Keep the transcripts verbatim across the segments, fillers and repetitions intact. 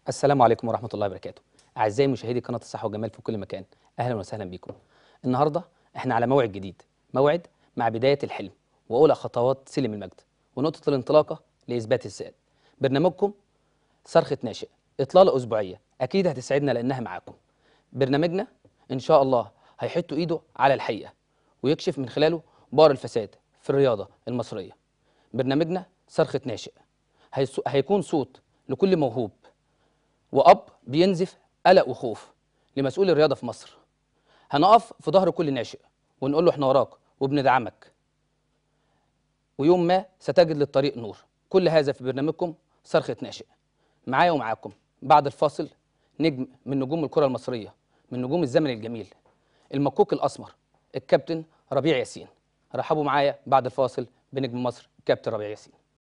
السلام عليكم ورحمة الله وبركاته. أعزائي مشاهدي قناة الصحة والجمال في كل مكان، أهلا وسهلا بكم. النهاردة إحنا على موعد جديد، موعد مع بداية الحلم وأولى خطوات سلم المجد ونقطة الانطلاقة لإثبات الذات. برنامجكم صرخة ناشئ، إطلالة أسبوعية أكيد هتسعدنا لأنها معاكم. برنامجنا إن شاء الله هيحط إيده على الحقيقة ويكشف من خلاله بؤر الفساد في الرياضة المصرية. برنامجنا صرخة ناشئ هيسو- هيكون صوت لكل موهوب وأب بينزف قلق وخوف لمسؤول الرياضة في مصر. هنقف في ظهر كل ناشئ ونقول له احنا وراك وبندعمك، ويوم ما ستجد للطريق نور. كل هذا في برنامجكم صرخة ناشئ، معايا ومعاكم بعد الفاصل نجم من نجوم الكرة المصرية، من نجوم الزمن الجميل، المكوك الأسمر الكابتن ربيع ياسين. رحبوا معايا بعد الفاصل بنجم مصر كابتن ربيع ياسين.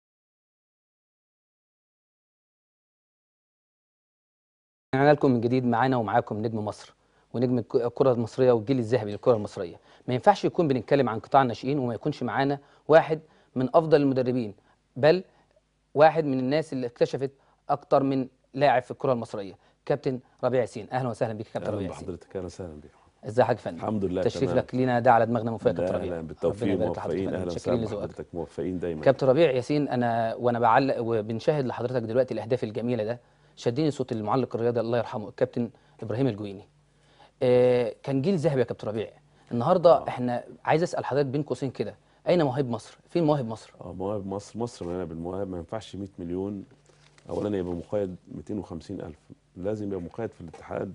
رجعنا لكم من جديد، معانا ومعاكم نجم مصر ونجم الك- الكرة المصرية والجيل الذهبي للكرة المصرية. ما ينفعش يكون بنتكلم عن قطاع الناشئين وما يكونش معانا واحد من أفضل المدربين، بل واحد من الناس اللي اكتشفت أكتر من لاعب في الكرة المصرية، كابتن ربيع ياسين. أهلا وسهلا بك كابتن اهلا ربيع ياسين. بحضرتك، اهلا وسهلا بيك. ازي حضرتك يا فندم؟ الحمد لله تشريف تمام. لك لينا، ده على دماغنا من فوق يا كابتن لا ربيع. لا، ربنا بالتوفيق يبارك لحضرتك يا موفقين، فندم، اهلا متشكرين وسهلا لذوقك. بحضرتك، موفقين دايما. كابتن ربيع ياسين، انا وانا بعلق وبنشاهد لحضرتك دلوقتي الاهداف الجميله ده، شدني صوت المعلق الرياضي الله يرحمه الكابتن ابراهيم الجويني. آه، كان جيل ذهبي يا كابتن ربيع. النهارده اه احنا عايز اسال حضرتك بين قوسين كده، اين مواهب مصر؟ فين مواهب مصر؟ اه مواهب مصر، مصر مليانه بالمواهب. ما ينفعش مية مليون اولا يبقى مقيد مئتين وخمسين الف، لازم يبقى مقيد في الاتحاد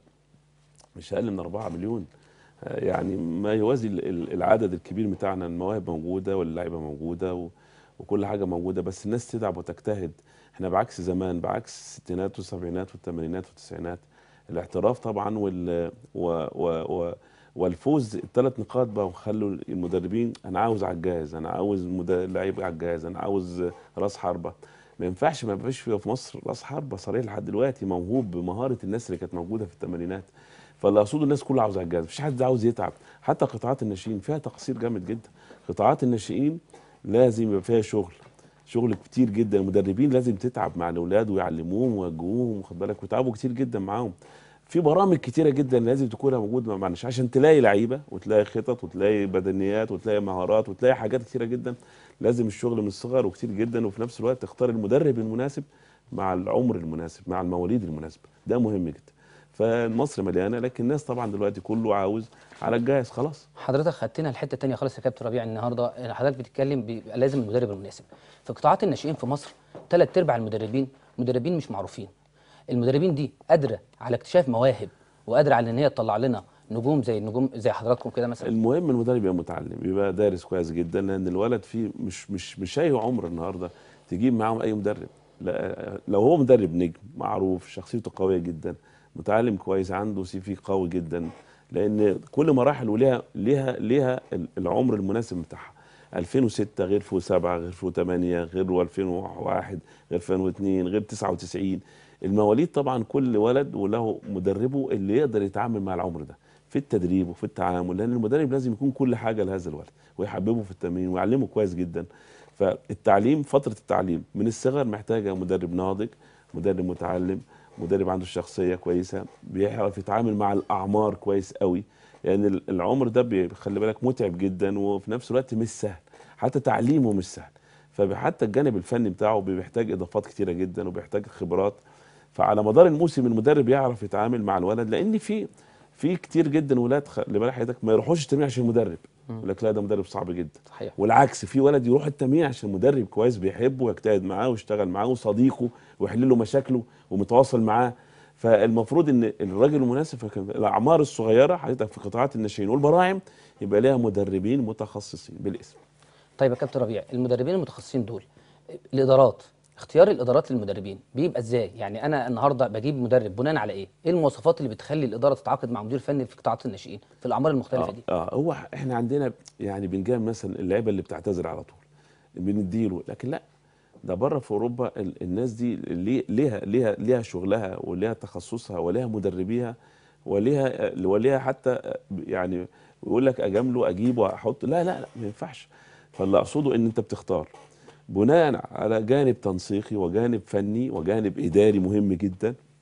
مش اقل من أربعة مليون. آه، يعني ما يوازي ال- ال- العدد الكبير بتاعنا. المواهب موجوده واللعيبه موجوده و... وكل حاجه موجوده، بس الناس تتعب وتجتهد. احنا بعكس زمان، بعكس الستينات والسبعينات والثمانينات والتسعينات. الاحتراف طبعا وال و... و... و... والفوز الثلاث نقاط بقى خلوا المدربين، انا عاوز على الجاهز، انا عاوز مد- لعيب على الجاهز، انا عاوز راس حربه. ما ينفعش ما يبقاش في في مصر راس حربه صريح لحد دلوقتي موهوب بمهاره الناس اللي كانت موجوده في الثمانينات. فاللي اقصده الناس كلها عاوزه على الجاهز، مفيش حد عاوز يتعب. حتى قطاعات الناشئين فيها تقصير جامد جدا. قطاعات الناشئين لازم يبقى فيها شغل، شغل كتير جدا. المدربين لازم تتعب مع الاولاد ويعلموهم ويوجهوهم، واخد بالك، ويتعبوا كتير جدا معاهم. في برامج كتيره جدا لازم تكون موجوده مع الناس عشان تلاقي لعيبه وتلاقي خطط وتلاقي بدنيات وتلاقي مهارات وتلاقي حاجات كتيره جدا. لازم الشغل من الصغر وكتير جدا، وفي نفس الوقت تختار المدرب المناسب مع العمر المناسب مع المواليد المناسبه، ده مهم جدا. فمصر مليانه، لكن الناس طبعا دلوقتي كله عاوز على الجاهز خلاص. حضرتك خدتنا لحته تانية خالص يا كابتن ربيع. النهارده حضرتك بتتكلم بيبقى لازم المدرب المناسب. في قطاعات الناشئين في مصر ثلاث ارباع المدربين مدربين مش معروفين. المدربين دي قادره على اكتشاف مواهب وقادره على ان هي تطلع لنا نجوم زي النجوم زي حضراتكم كده مثلا. المهم المدرب يبقى متعلم، يبقى دارس كويس جدا، لان الولد فيه مش مش مش اي عمر النهارده تجيب معاهم اي مدرب. لا، لو هو مدرب نجم معروف شخصيته قويه جدا، متعلم كويس، عنده سي في قوي جدا، لان كل مراحل وليها ليها ليها العمر المناسب بتاعها. ألفين وستة غير ألفين وسبعة غير ألفين وثمانية غير ألفين وواحد غير ألفين واثنين غير تسعة وتسعين. المواليد طبعا كل ولد وله مدربه اللي يقدر يتعامل مع العمر ده في التدريب وفي التعامل، لان المدرب لازم يكون كل حاجه لهذا الولد ويحببه في التمرين ويعلمه كويس جدا. فالتعليم، فتره التعليم من الصغر محتاجه مدرب ناضج، مدرب متعلم، مدرب عنده شخصيه كويسه، بيعرف يتعامل مع الاعمار كويس قوي. لان يعني العمر ده بيخلي بالك متعب جدا وفي نفس الوقت مش سهل، حتى تعليمه مش سهل. فحتى الجانب الفني بتاعه بيحتاج اضافات كتيره جدا وبيحتاج خبرات. فعلى مدار الموسم المدرب يعرف يتعامل مع الولد، لان في في كتير جدا ولاد خلي بالك حضرتك ما يروحوش التمرين عشان المدرب، يقول لك لا ده مدرب صعب جدا. صحيح. والعكس، في ولد يروح التمرين عشان مدرب كويس بيحبه ويجتهد معاه ويشتغل معاه وصديقه ويحل له مشاكله ومتواصل معاه. فالمفروض ان الراجل المناسب في الاعمار الصغيره حضرتك في قطاعات الناشئين والبراعم يبقى لها مدربين متخصصين بالاسم. طيب يا كابتن ربيع، المدربين المتخصصين دول، الادارات، اختيار الادارات للمدربين بيبقى ازاي؟ يعني انا النهارده بجيب مدرب بناء على ايه؟ ايه المواصفات اللي بتخلي الاداره تتعاقد مع مدير فني في قطاعات الناشئين في الاعمار المختلفه اه دي؟ اه هو احنا عندنا يعني بنجيب مثلا اللعيبه اللي بتعتذر على طول بنديله، لكن لا، ده بره في اوروبا ال- الناس دي ليه- ليها ليها ليها شغلها وليها تخصصها وليها مدربيها وليها وليها حتى يعني يقول لك اجامله اجيبه واحط، لا لا لا ما ينفعش. فاللي اقصده ان انت بتختار بناء على جانب تنسيقي وجانب فني وجانب اداري مهم جدا.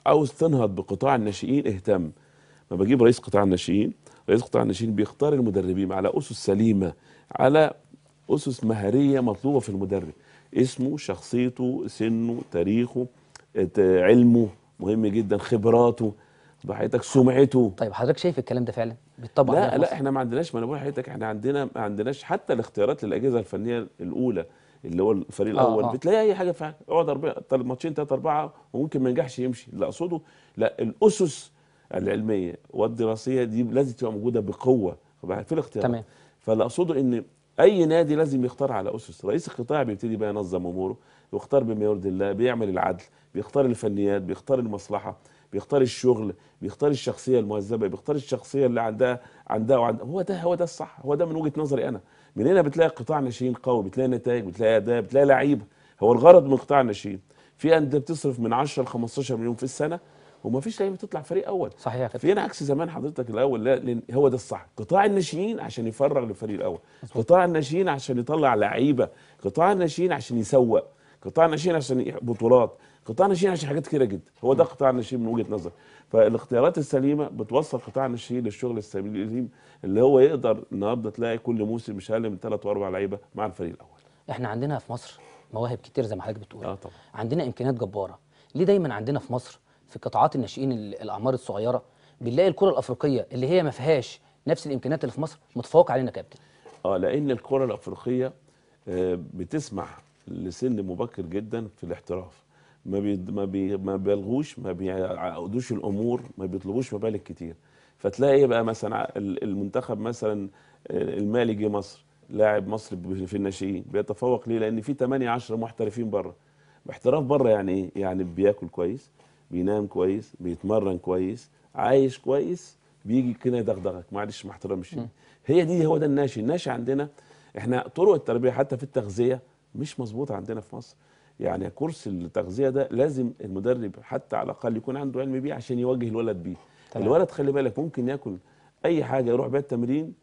عاوز تنهض بقطاع الناشئين اهتم. ما بجيب رئيس قطاع الناشئين، رئيس قطاع الناشئين بيختار المدربين على اسس سليمه، على اسس مهاريه مطلوبه في المدرب، اسمه، شخصيته، سنه، تاريخه، ات- علمه مهم جدا، خبراته، ضحيتك، سمعته. طيب حضرتك شايف الكلام ده فعلا بيتطبق عندنا لا في لا مصر؟ احنا ما عندناش، ما انا بقول لحضرتك احنا عندنا ما عندناش حتى الاختيارات للاجهزه الفنيه الاولى اللي هو الفريق اه الاول، اه بتلاقي اي حاجه فعلا، اقعد اربع تل- ماتشين ثلاثه اربعه وممكن ما ينجحش يمشي. اللي اقصده لا، الاسس العلميه والدراسيه دي لازم تبقى موجوده بقوه في الاختيارات. تمام. فاللي اقصده ان اي نادي لازم يختار على اسس. رئيس القطاع بيبتدي بقى ينظم اموره، يختار بما يرضي الله، بيعمل العدل، بيختار الفنيات، بيختار المصلحه، بيختار الشغل، بيختار الشخصيه المهذبه، بيختار الشخصيه اللي عندها عندها وعندها. هو ده هو ده الصح، هو ده من وجهه نظري انا. من هنا بتلاقي قطاع ناشئين قوي، بتلاقي نتائج، بتلاقي اداء، بتلاقي لعيبه. هو الغرض من قطاع الناشئين، في انديه بتصرف من عشرة ل خمستاشر مليون في السنه وما فيش لعيبه تطلع فريق اول. صحيح يا كابتن. فين عكس زمان حضرتك الاول؟ لا، لأن هو ده الصح. قطاع الناشئين عشان يفرغ للفريق الاول، مظبوط. قطاع الناشئين عشان يطلع لعيبه، قطاع الناشئين عشان يسوق، قطاع الناشئين عشان يح- بطولات، قطاع الناشئين عشان حاجات كتيره جدا. هو ده قطاع الناشئين من وجهه نظر. فالاختيارات السليمه بتوصل قطاع الناشئين للشغل السليم اللي هو يقدر النهارده تلاقي كل موسم مش اقل من ثلاث واربع لعيبه مع الفريق الاول. احنا عندنا في مصر مواهب كتير زي ما حضرتك بتقول. اه طبعا. عندنا امكانيات جباره. ليه دايما عندنا في مصر في قطاعات الناشئين ال- الاعمار الصغيره بنلاقي الكره الافريقيه اللي هي ما فيهاش نفس الامكانيات اللي في مصر متفوق علينا يا كابتن؟ اه لان الكره الافريقيه آه، بتسمح لسن مبكر جدا في الاحتراف. ما بي ما بي ما بيلغوش، ما بيعقدوش الامور، ما بيطلبوش مبالغ كتير. فتلاقي ايه بقى مثلا ال- المنتخب مثلا آه، المالي جه مصر، لاعب مصر ب- في الناشئين بيتفوق ليه؟ لان في ثمانية عشرة محترفين بره. احتراف بره يعني ايه؟ يعني بياكل كويس، بينام كويس، بيتمرن كويس، عايش كويس، بيجي كده يدغدغك، معلش مع احترامي الشديد. هي دي، هو ده الناشئ. الناشئ عندنا احنا طرق التربيه حتى في التغذيه مش مظبوطه عندنا في مصر. يعني كورس التغذيه ده لازم المدرب حتى على الاقل يكون عنده علم بيه عشان يوجه الولد بيه. تمام. الولد خلي بالك ممكن ياكل اي حاجه، يروح بيها التمرين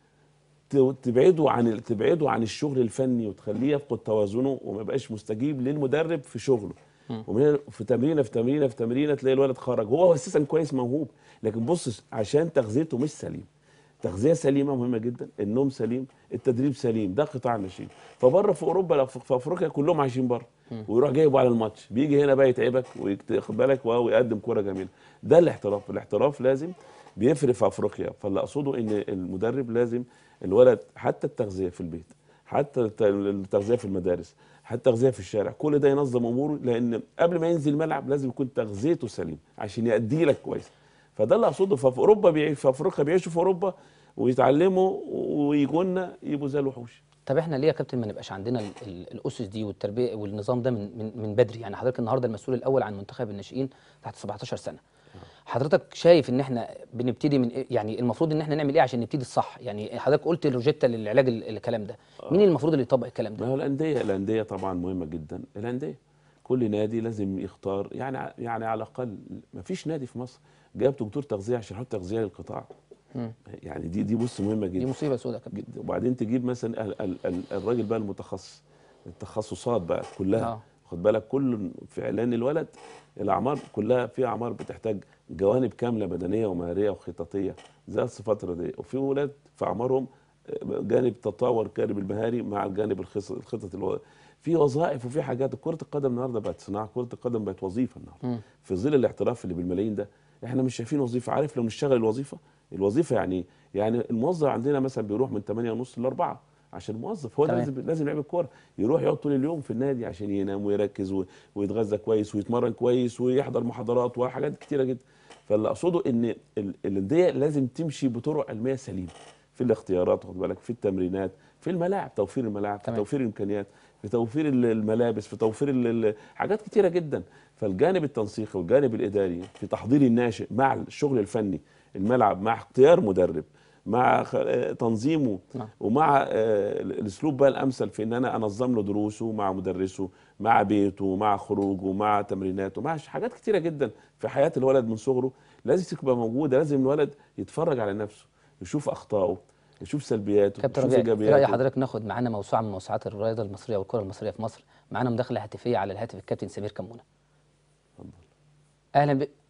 ت- تبعده عن تبعده عن الشغل الفني وتخليه يفقد توازنه وما يبقاش مستجيب للمدرب في شغله. مم. ومن هنا في تمرينه في تمرينه في تمرينه تلاقي الولد خرج، هو اساسا كويس موهوب، لكن بص عشان تغذيته مش سليم. تغذيه سليمه مهمه جدا، النوم سليم، التدريب سليم، ده قطاع الناشئين. فبره في اوروبا لو في في افريقيا كلهم عايشين بره، ويروح جايبه على الماتش، بيجي هنا بقى يتعبك وياخد بالك ويقدم كوره جميله. ده الاحتراف. الاحتراف لازم بيفرق في افريقيا. فاللي اقصده ان المدرب لازم الولد حتى التغذيه في البيت، حتى الت- التغذيه في المدارس، حتى التغذيه في الشارع، كل ده ينظم اموره، لان قبل ما ينزل الملعب لازم يكون تغذيته سليم عشان يأدي لك كويس. فده اللي اقصده. ففي اوروبا بيعيش، في افريقيا بيعيشوا في اوروبا ويتعلموا ويجوا لنا يبقوا زي الوحوش. طب احنا ليه يا كابتن ما نبقاش عندنا ال- ال- الاسس دي والتربيه والنظام ده من من من بدري؟ يعني حضرتك النهارده المسؤول الاول عن منتخب الناشئين تحت سبعتاشر سنه. حضرتك شايف ان احنا بنبتدي من إيه؟ يعني المفروض ان احنا نعمل ايه عشان نبتدي الصح؟ يعني حضرتك قلت الروجيتا للعلاج ال- الكلام ده، مين المفروض اللي يطبق الكلام ما ده؟ هو الانديه، الانديه طبعا مهمه جدا. الانديه كل نادي لازم يختار، يعني ع- يعني على الاقل ما فيش نادي في مصر جاب دكتور تغذيه عشان يحط تغذيه للقطاع. مم. يعني دي دي بص مهمه دي جدا مصيبه سوداء يا كابتن. جدا. وبعدين تجيب مثلا ال- ال- ال- الراجل بقى المتخصص، التخصصات بقى كلها، اه. خد بالك كل في اعلان الولد الاعمار كلها، في اعمار بتحتاج جوانب كامله بدنيه ومهاريه وخططيه زي الصفات الرياضيه، وفي ولاد في اعمارهم جانب تطور الجانب المهاري مع الجانب الخص- الخطط الو... في وظائف وفي حاجات. كره القدم النهارده بقت صناعه، كره القدم بقت وظيفه النهارده. مم. في ظل الاحتراف اللي بالملايين ده احنا مش شايفين وظيفه. عارف لو نشتغل الوظيفه، الوظيفه يعني إيه؟ يعني الموظف عندنا مثلا بيروح من ثمانية ونص ل أربعة عشان موظف. هو ده تمام. لازم لازم لعيب الكوره يروح يقعد طول اليوم في النادي عشان ينام ويركز و... ويتغذى كويس ويتمرن كويس ويحضر محاضرات وحاجات كتيره جدا. فاللي اقصده ان ال- الانديه لازم تمشي بطرق علميه سليمه في الاختيارات، خد بالك، في التمرينات، في الملاعب، توفير الملاعب، في تمام. توفير الامكانيات، في توفير ال- الملابس، في توفير ال- ال- حاجات كتيره جدا. فالجانب التنسيقي والجانب الاداري في تحضير الناشئ مع الشغل الفني، الملعب، مع اختيار مدرب، مع خ- آه، تنظيمه، نعم. ومع آه، الاسلوب بقى الامثل في ان انا انظم له دروسه مع مدرسه، مع بيته، مع خروجه، مع تمريناته، مع حاجات كتيره جدا في حياه الولد من صغره لازم تبقى موجوده. لازم الولد يتفرج على نفسه، يشوف اخطائه، يشوف سلبياته، كابتن يشوف ربيع، ايه راي ايجابياته. حضرتك ناخد معانا موسوعه من موسوعات الرياضه المصريه والكره المصريه في مصر؟ معانا مداخله هاتفيه على الهاتف الكابتن سمير كمونه. اتفضل. اهلا ب...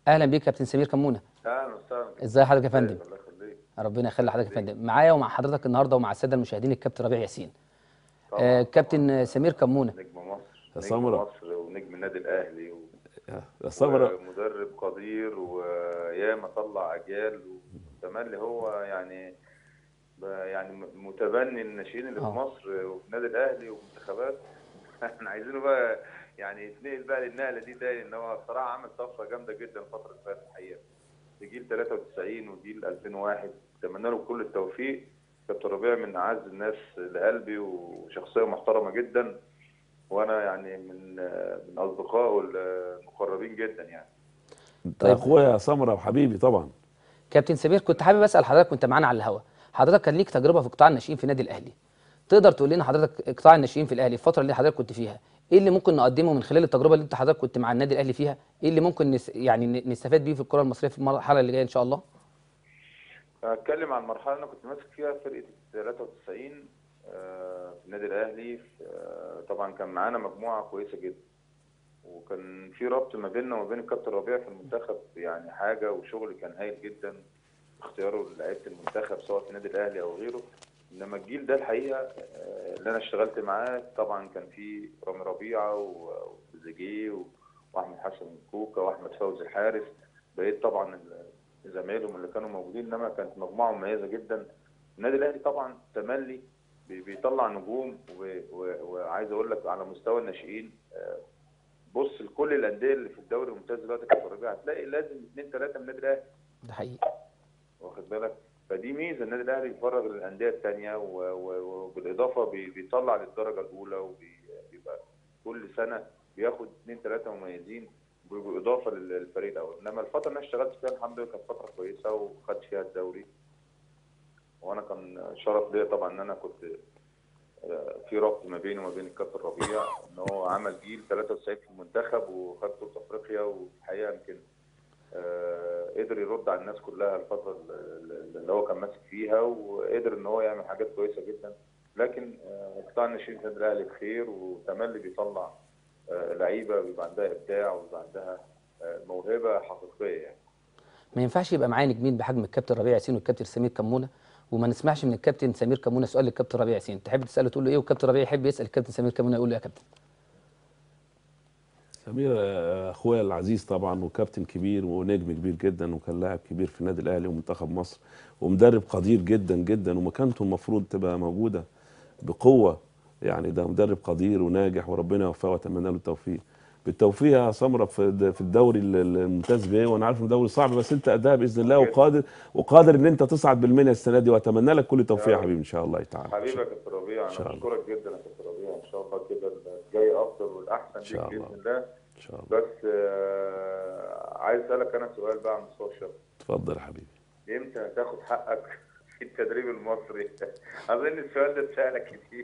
اهلا بيك كابتن سمير كمونه. اهلا وسهلا. ازي حضرتك يا فندم؟ الله يخليك. ربنا يخلي حضرتك يا فندم. معايا ومع حضرتك النهارده ومع الساده المشاهدين الكابتن ربيع ياسين. آه طبعا كابتن طبعا سمير كمونه. نجم مصر، يا نجم سمرة. مصر ونجم النادي الاهلي و... يا يا سمرة. ومدرب قدير وياما طلع اجيال، وتملي هو يعني ب- يعني متبني الناشئين اللي في اه مصر وفي النادي الاهلي ومنتخبات. احنا عايزينه بقى يعني يتنقل بقى للنقله دي تاني، ان هو بصراحه عمل طفره جامده جدا الفتره اللي فاتت الحقيقه، في جيل تلاتة وتسعين وجيل ألفين وواحد. اتمنى له كل التوفيق. كابتن ربيع من اعز الناس لقلبي وشخصيه محترمه جدا، وانا يعني من من اصدقائه المقربين جدا يعني. انت طيب اخويا يا سمرة وحبيبي طبعا. كابتن سمير، كنت حابب اسال حضرتك وانت معانا على الهوا، حضرتك كان ليك تجربه في قطاع الناشئين في النادي الاهلي، تقدر تقول لنا حضرتك قطاع الناشئين في الاهلي الفتره اللي حضرتك كنت فيها ايه اللي ممكن نقدمه من خلال التجربه اللي انت حضرتك كنت مع النادي الاهلي فيها؟ ايه اللي ممكن نس يعني ن- نستفاد بيه في الكره المصريه في المرحله اللي جايه ان شاء الله؟ اتكلم عن المرحله اللي انا كنت ماسك فيها فرقه تلاتة وتسعين آه، في النادي الاهلي. آه، طبعا كان معانا مجموعه كويسه جدا، وكان في ربط ما بيننا وما بين الكابتن ربيع في المنتخب، يعني حاجه وشغل كان هايل جدا اختياره لعيبه المنتخب سواء في النادي الاهلي او غيره. انما الجيل ده الحقيقه آه، اللي انا اشتغلت معاه طبعا كان في رامي ربيعه وزيجيه واحمد حسن كوكا واحمد فوزي الحارس، بقيت طبعا زمايلهم اللي كانوا موجودين، انما كانت مجموعه مميزه جدا. النادي الاهلي طبعا تملي بي- بيطلع نجوم، و- و- وعايز اقول لك على مستوى الناشئين آه، بص لكل الانديه اللي في الدوري الممتاز دلوقتي في الربيع هتلاقي لازم اثنين ثلاثه من النادي الاهلي، ده حقيقي. واخد بالك؟ فدي ميزه النادي الاهلي بيفرغ للانديه الثانيه، وبالاضافه بي- بيطلع للدرجه الاولى، وبيبقى كل سنه بياخد اثنين ثلاثه مميزين بالاضافه للفريق الاول. انما الفتره اللي انا اشتغلت فيها الحمد لله كانت فتره كويسه وخدت فيها الدوري، وانا كان شرف ليا طبعا ان انا كنت آه، في ربط ما بيني وما بين الكابتن ربيع، ان هو عمل جيل تلاتة وتسعين في المنتخب وخد بطوله افريقيا، والحقيقه يمكن آه، قدر يرد على الناس كلها الفتره اللي اللي هو كان ماسك فيها، وقدر ان هو يعمل حاجات كويسه جدا. لكن آه، قطاع الناشئين في النادي الاهلي بخير، وتملي بيطلع آه، لعيبه بيبقى عندها ابداع وبيبقى عندها آه، موهبه حقيقيه يعني. ما ينفعش يبقى معايا نجمين بحجم الكابتن ربيع ياسين والكابتن سمير كمونه وما نسمعش من الكابتن سمير كمونه سؤال للكابتن ربيع ياسين، تحب تساله تقول له ايه والكابتن ربيع يحب يسال الكابتن سمير كمونه يقول له يا كابتن؟ سمير آه، اخويا العزيز طبعا، وكابتن كبير ونجم كبير جدا، وكان لاعب كبير في النادي الاهلي ومنتخب مصر، ومدرب قدير جدا جدا، ومكانته المفروض تبقى موجوده بقوه. يعني ده مدرب قدير وناجح، وربنا يوفقه واتمنى له التوفيق. بالتوفيق يا سمره في في الدوري ال- ال- الممتاز بيه، وانا عارف ان الدوري صعب، بس انت قدها باذن الله، وقادر وقادر ان انت تصعد بالمنيا السنه دي، واتمنى لك كل التوفيق يا يا رب. حبيبي ان شاء الله تعالى. ان حبيبي يا شاء كابتن ربيع، انا شاء الله. بشكرك جدا يا كابتن ربيع، ان شاء الله كده الجاي افضل والاحسن ان شاء ليك الله. باذن الله. ان شاء الله. بس آه، عايز اسالك انا سؤال بقى عن مستوى الشباب، اتفضل يا حبيبي. امتى هتاخد حقك في التدريب المصري؟ اظن السؤال ده اتسالك كتير.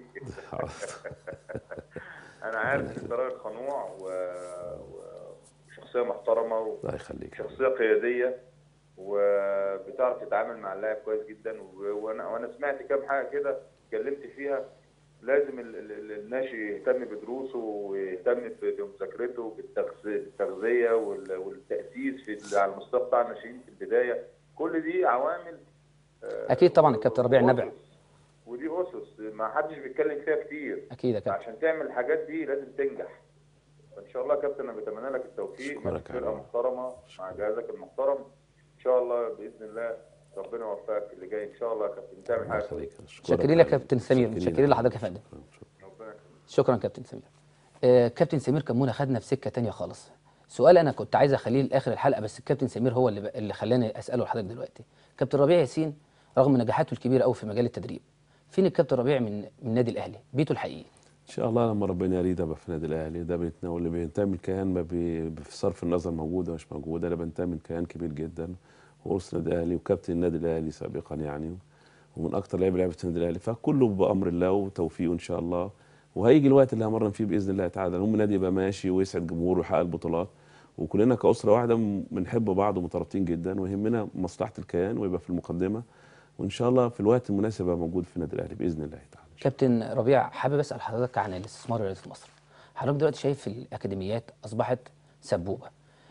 انا عارف ان انت راجل قنوع و- وشخصيه محترمه الله يخليك يا حبيبي. وشخصيه قياديه، وبتعرف تتعامل مع اللاعب كويس جدا، و- وانا وانا سمعت كام حاجه كده اتكلمت فيها. لازم ال- ال- ال- الناشئ يهتم بدروسه ويهتم ب- بمذاكرته بالتغذ- بالتغذيه وال- والتاسيس في على المستوى بتاع الناشئين في البدايه. كل دي عوامل آه، اكيد طبعا و- الكابتن ربيع وأسس. نبع. ودي اسس ما حدش بيتكلم فيها كتير. اكيد يا كابتن. عشان تعمل الحاجات دي لازم تنجح. فان شاء الله يا كابتن انا بتمنى لك التوفيق، أشكرك ماسك يا فرقه حبيبي. محترمه مع جهازك المحترم، ان شاء الله باذن الله ربنا يوفقك في اللي جاي ان شاء الله يا كابتن تعمل الله حاجه يخليك. كويسه. أشكرك شاكرين يا لك يا كابتن حبيبي. سمير، متشكرين لحضرتك يا فندم. شكراً. شكراً. ربنا يخليك. شكرا كابتن سمير. آه كابتن سمير كمونه خدنا في سكه تانية خالص. سؤال انا كنت عايز اخليه لاخر الحلقه، بس الكابتن سمير هو اللي ب... اللي خلاني اساله لحضرتك دلوقتي. كابتن ربيع ياسين رغم نجاحاته الكبيره قوي في مجال التدريب، فين الكابتن ربيع من من النادي الاهلي؟ بيته الحقيقي. ان شاء الله لما ربنا يريد ابقى في النادي الاهلي، ده بيتنا، واللي بينتمي لكيان ما بي في صرف النظر موجوده مش موجوده، انا بنتمي لكيان كبير جدا وارث النادي الاهلي وكابتن النادي الاهلي سابقا يعني، ومن اكثر لعيبه لعبه النادي الاهلي، فكله بامر الله وتوفيقه ان شاء الله. وهيجي الوقت اللي همرن فيه باذن الله تعالى، المهم النادي يبقى ماشي ويسعد جمهوره ويحقق البطولات، وكلنا كاسره واحده بنحب بعض ومترابطين جدا، ويهمنا مصلحه الكيان ويبقى في المقدمه، وان شاء الله في الوقت المناسب يبقى موجود في النادي الاهلي باذن الله تعالى. كابتن ربيع، حابب اسال حضرتك عن الاستثمار الرياضي في مصر. حضرتك دلوقتي شايف الاكاديميات اصبحت سبوبه.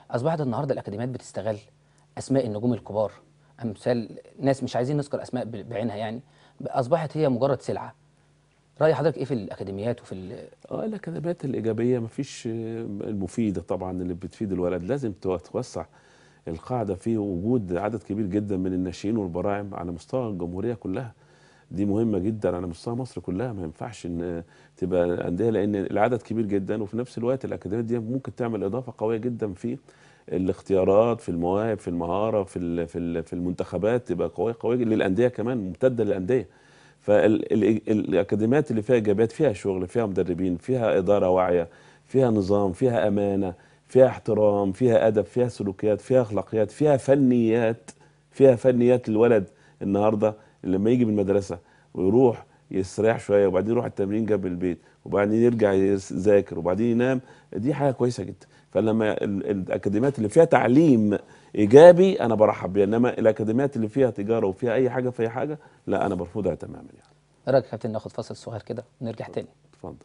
اصبحت النهارده الاكاديميات بتستغل اسماء النجوم الكبار، امثال ناس مش عايزين نذكر اسماء ب- بعينها يعني، اصبحت هي مجرد سلعه. راي حضرتك ايه في الاكاديميات وفي ال- اه الاكاديميات الايجابيه مفيش، آه، المفيده طبعا اللي بتفيد الولد لازم تو- توسع القاعده فيه، وجود عدد كبير جدا من الناشئين والبراعم على مستوى الجمهوريه كلها. دي مهمه جدا على مستوى مصر كلها. ما ينفعش ان تبقى انديه، لان العدد كبير جدا، وفي نفس الوقت الاكاديميات دي ممكن تعمل اضافه قويه جدا في الاختيارات، في المواهب، في المهاره، في ال- في ال- في المنتخبات، تبقى قويه قويه للانديه كمان، ممتده للانديه. فالاكاديميات اللي فيها ايجابيات، فيها شغل، فيها مدربين، فيها اداره واعيه، فيها نظام، فيها امانه، فيها احترام، فيها ادب، فيها سلوكيات، فيها اخلاقيات، فيها فنيات. فيها فنيات للولد النهارده لما يجي من المدرسه ويروح يستريح شويه، وبعدين يروح التمرين جنب البيت، وبعدين يرجع يذاكر، وبعدين ينام. دي حاجه كويسه جدا. فلما ال- الاكاديميات اللي فيها تعليم ايجابي انا برحب بيها، انما الاكاديميات اللي فيها تجاره وفيها اي حاجه في اي حاجه لا، انا برفضها تماما يعني. ايه رايك يا كابتن ناخد فاصل صغير كده ونرجع تاني؟ اتفضل.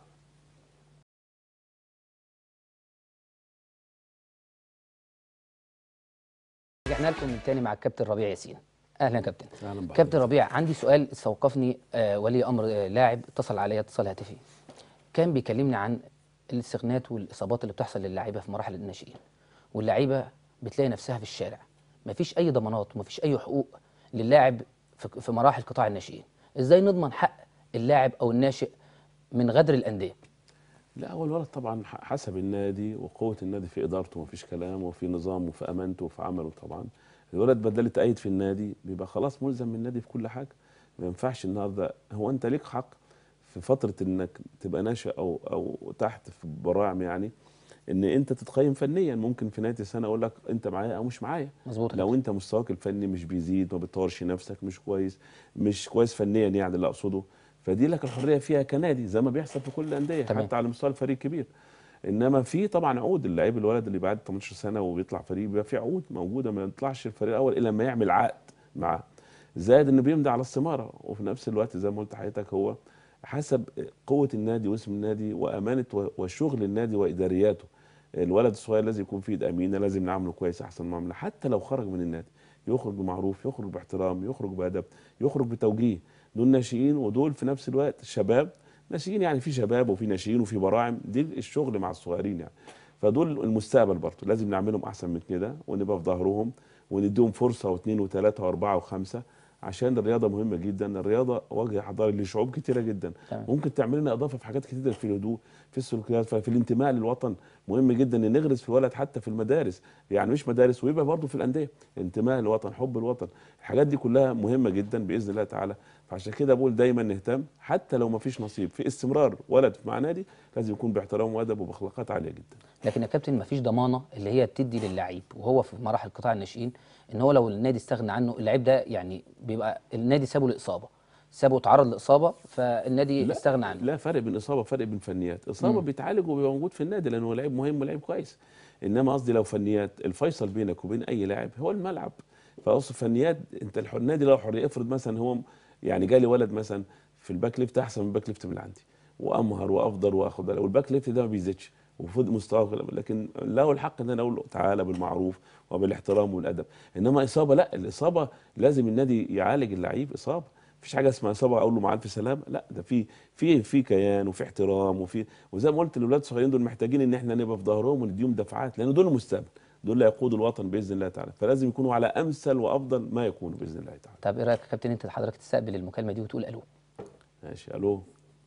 رجعنا لكم من تاني مع الكابتن ربيع ياسين. اهلا يا كابتن. اهلا بحضرتك. كابتن ربيع، عندي سؤال استوقفني. آه ولي امر آه لاعب اتصل عليا اتصال هاتفي، كان بيكلمني عن الاستغنات والاصابات اللي بتحصل للاعيبه في مراحل الناشئين، واللعيبه بتلاقي نفسها في الشارع، مفيش اي ضمانات ومفيش اي حقوق للاعب في في مراحل قطاع الناشئين. ازاي نضمن حق اللاعب او الناشئ من غدر الانديه؟ لا، هو الولد طبعا ح- حسب النادي وقوه النادي في ادارته، مفيش كلام، وفي نظام، وفي امانته، وفي عمله طبعا. الولد بدل يتأيد في النادي بيبقى خلاص ملزم من النادي في كل حاجه. ما ينفعش النهارده، هو انت ليك حق في فتره انك تبقى ناشئ او او تحت في براعم يعني، ان انت تتقيم فنيا. ممكن في نهايه السنه اقول لك انت معايا او مش معايا. مظبوط يا لو كابتن. انت مستواك الفني مش بيزيد، ما بتطورش نفسك، مش كويس، مش كويس فنيا يعني اللي اقصده، فدي لك الحريه فيها كنادي زي ما بيحصل في كل الانديه تمام. حتى على مستوى الفريق الكبير. انما في طبعا عقود اللعيب الولد اللي بعد تمنتاشر سنه وبيطلع فريق، بيبقى في عقود موجوده، ما يطلعش الفريق الاول الا لما يعمل عقد معاه، زائد انه بيمضي على استماره. وفي نفس الوقت زي ما قلت لحضرتك، هو حسب قوه النادي واسم النادي وامانه و- وشغل النادي وادارياته. الولد الصغير لازم يكون في ايد امينه، لازم نعامله كويس احسن معامله، حتى لو خرج من النادي يخرج بمعروف، يخرج باحترام، يخرج بادب، يخرج بتوجيه. دول ناشئين، ودول في نفس الوقت شباب. ناشئين يعني في شباب وفي ناشئين وفي براعم، دي الشغل مع الصغيرين يعني. فدول المستقبل برضه، لازم نعملهم احسن من كده، ونبقى في ظهرهم، ونديهم فرصه واثنين وثلاثه واربعه وخمسه، عشان الرياضه مهمه جدا. الرياضه وجه حضاري لشعوب كتيره جدا. تمام. ممكن تعمل لنا اضافه في حاجات كتيره، في الهدوء، في السلوكيات، في الانتماء للوطن. مهم جدا ان نغرس في الولد حتى في المدارس، يعني مش مدارس، ويبقى برضه في الانديه، انتماء للوطن، حب الوطن. الحاجات دي كلها مهمه جدا باذن الله تعالى. فعشان كده بقول دايما نهتم، حتى لو ما فيش نصيب في استمرار ولد مع نادي، لازم يكون باحترام وادب وباخلاقات عاليه جدا. لكن يا كابتن مفيش ضمانه اللي هي بتدي للعيب وهو في مراحل قطاع الناشئين ان هو لو النادي استغنى عنه اللعيب ده، يعني بيبقى النادي سابه لاصابه، سابه اتعرض لاصابه فالنادي لا استغنى عنه. لا، فرق بين اصابه، فرق بين فنيات. اصابه مم. بيتعالج وبيبقى موجود في النادي لانه لعيب مهم ولعيب كويس. انما قصدي لو فنيات، الفيصل بينك وبين اي لاعب هو الملعب. فاصل فنيات، انت الح- النادي له حريه. افرض مثلا هو يعني جالي ولد مثلا في الباك ليفت احسن من الباك ليفت من عندي، وامهر وافضل واخد بالك، والباك ليفت ده ما بيزيدش وفوق مستواه، لكن له الحق ان انا اقول له تعالى بالمعروف وبالاحترام والادب. انما اصابه لا، الاصابه لازم النادي يعالج اللعيب. اصابه مفيش حاجه اسمها اصابه اقول له مع الف سلامه، لا، ده في في في كيان وفي احترام، وفي وزي ما قلت الاولاد الصغيرين دول محتاجين ان احنا نبقى في ظهرهم ونديهم دفعات، لان دول المستقبل، دول اللي هيقودوا الوطن باذن الله تعالى. فلازم يكونوا على امثل وافضل ما يكونوا باذن الله تعالى. طب ايه رايك يا كابتن انت حضرتك تستقبل المكالمه دي وتقول الو؟ ماشي. الو.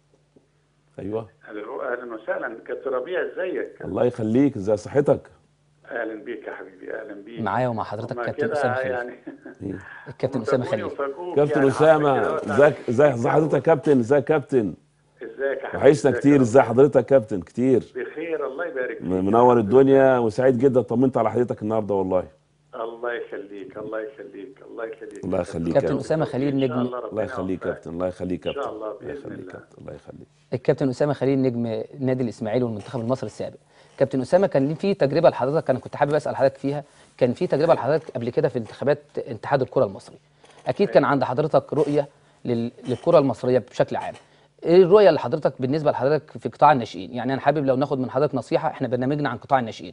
ايوه. الو، اهلا وسهلا كابتن ربيع، ازيك؟ الله يخليك، ازي صحتك؟ اهلا بيك يا حبيبي، اهلا بيك. معايا ومع حضرتك هما كابتن كده اسامه خليل. يعني إيه؟ الكابتن هما اسامه فاجئوني خليل. وفاجئوك كابتن يعني اسامه، عارفة كده ازيك؟ ازي وتعرف- ازي حضرتك يا كابتن؟ ازي يا كابتن؟ ازيك يا حبيبي؟ وحشنا ازيك كتير. يا ازي رب؟ حضرتك يا كابتن؟ كتير. بخير، الله يبارك فيك. منور الحمد الدنيا وسعيد جدا، طمنت على حضرتك النهارده والله. لله. الله يخليك، الله يخليك، الله يخليك. الله يخليك كابتن كابتن. اسامه خليل ان شاء نجم. الله ربنا الله يخليك يوفقك. كابتن، الله يخليك ان كابتن. شاء الله الله باذن يخليك الله. كابتن، الله يخليك. الكابتن اسامه خليل نجم نادي الاسماعيلي والمنتخب المصري السابق. كابتن اسامه، كان ليه في تجربه لحضرتك انا كنت حابب اسال حضرتك فيها. كان في تجربه لحضرتك قبل كده في انتخابات اتحاد الكره المصري، اكيد كان عند حضرتك رؤيه لل- للكره المصريه بشكل عام. ايه الرؤيه اللي حضرتك بالنسبه لحضرتك في قطاع الناشئين؟ يعني انا حابب لو ناخد من حضرتك نصيحه، احنا برنامجنا عن قطاع الناشئين.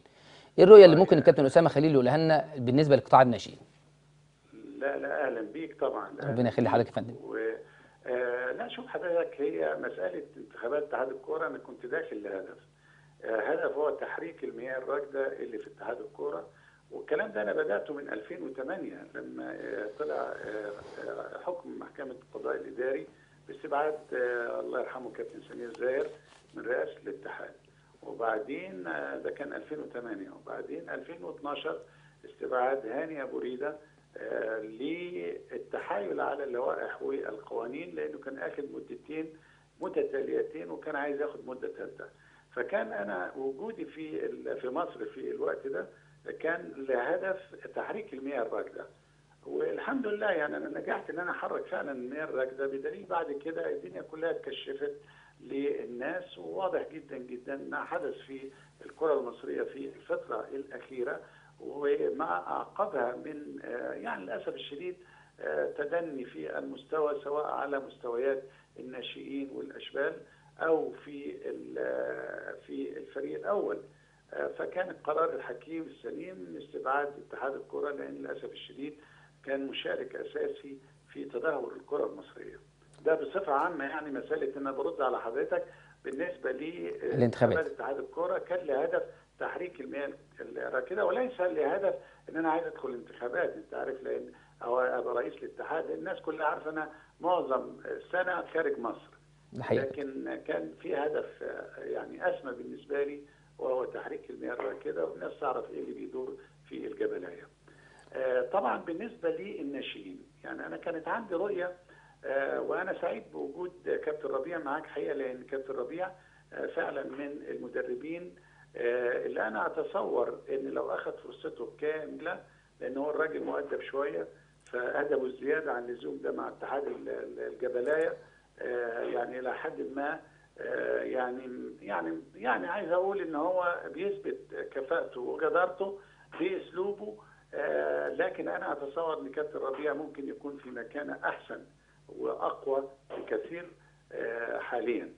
ايه الرؤيه اللي آه، ممكن يعني- الكابتن اسامه خليل يقولها لنا بالنسبه لقطاع الناشئين؟ لا لا اهلا بيك طبعا. ربنا يخلي حضرتك يا فندم. و... آه لا شوف حضرتك، هي مساله انتخابات اتحاد الكوره انا كنت داخل لهدف. آه هدف هو تحريك المياه الراكده اللي في اتحاد الكوره، والكلام ده انا بداته من ألفين وثمانية لما آه طلع آه آه حكم محكمه القضاء الاداري باستبعاد آه الله يرحمه كابتن سمير زاهر من رئاسه الاتحاد. وبعدين آه ده كان ألفين وثمانية، وبعدين ألفين واثناشر استبعاد هاني ابو ريده آه للتحايل على اللوائح والقوانين، لانه كان اخذ مدتين متتاليتين وكان عايز ياخد مده ثالثه. فكان انا وجودي في في مصر في الوقت ده كان لهدف تحريك المياه الراكده. والحمد لله يعني انا نجحت ان انا احرك فعلا المياه الراكده، بدليل بعد كده الدنيا كلها اتكشفت للناس، وواضح جدا جدا ما حدث في الكره المصريه في الفتره الاخيره، وما اعقبها من يعني للاسف الشديد تدني في المستوى، سواء على مستويات الناشئين والاشبال او في في الفريق الاول. فكان القرار الحكيم السليم استبعاد اتحاد الكره، لان للاسف الشديد كان مشارك اساسي في تدهور الكره المصريه. ده بصفه عامه، يعني مساله ان انا برد على حضرتك بالنسبه لانتخابات اتحاد الكره كان لهدف تحريك المياه الراكده، وليس لهدف ان انا عايز ادخل انتخابات. انت عارف، لان او ابقى رئيس الاتحاد الناس كلها عارفه انا معظم السنه خارج مصر، لكن كان في هدف يعني اسمى بالنسبه لي، وهو تحريك المياه الراكده، والناس تعرف ايه اللي بيدور في الجبلايه. طبعا بالنسبه للناشئين، يعني انا كانت عندي رؤيه، وانا سعيد بوجود كابتن ربيع معاك حقيقه، لان كابتن ربيع فعلا من المدربين اللي انا اتصور ان لو اخذ فرصته كامله، لان هو الراجل مؤدب شويه، فادبه الزياده عن اللزوم ده مع اتحاد الجبلايه يعني الى حد ما يعني يعني يعني عايز اقول ان هو بيثبت كفاءته وجدارته باسلوبه. لكن انا اتصور ان كابتن ربيع ممكن يكون في مكانه احسن واقوى بكثير حاليا.